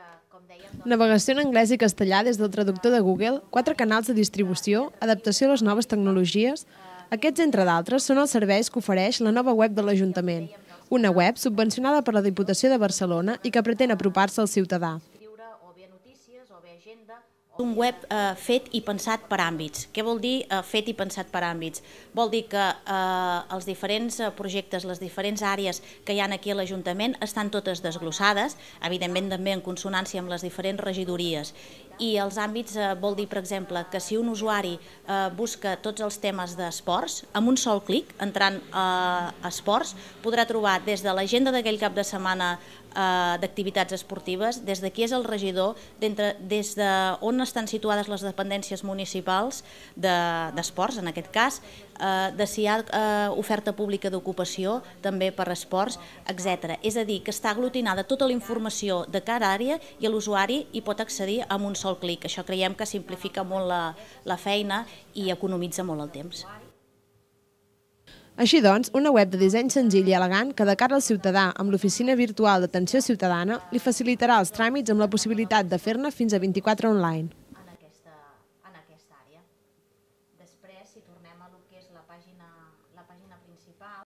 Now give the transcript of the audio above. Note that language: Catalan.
Navegació en anglès i castellà des del traductor de Google, 4 canals de distribució, adaptació a les noves tecnologies. Aquests, entre d'altres, són els serveis que ofereix la nova web de l'Ajuntament, una web subvencionada per la Diputació de Barcelona i que pretén apropar-se al ciutadà. Un web fet i pensat per àmbits. Què vol dir fet i pensat per àmbits? Vol dir que els diferents projectes, les diferents àrees que hi ha aquí a l'Ajuntament estan totes desglossades, evidentment també en consonància amb les diferents regidories. I els àmbits vol dir, per exemple, que si un usuari busca tots els temes d'esports, amb un sol clic, entrant a esports, podrà trobar des de l'agenda d'aquell cap de setmana d'activitats esportives, des de qui és el regidor, des d'on estan situades les dependències municipals d'esports, en aquest cas, de si hi ha oferta pública d'ocupació, també per esports, etc. És a dir, que està aglutinada tota la informació de cada àrea i l'usuari hi pot accedir amb un sol clic. Això creiem que simplifica molt la feina i economitza molt el temps. Així doncs, una web de disseny senzill i elegant que de cara al ciutadà amb l'oficina virtual d'atenció ciutadana li facilitarà els tràmits amb la possibilitat de fer-ne fins a 24 online. En aquesta àrea. Després, si tornem a lo que és la pàgina principal,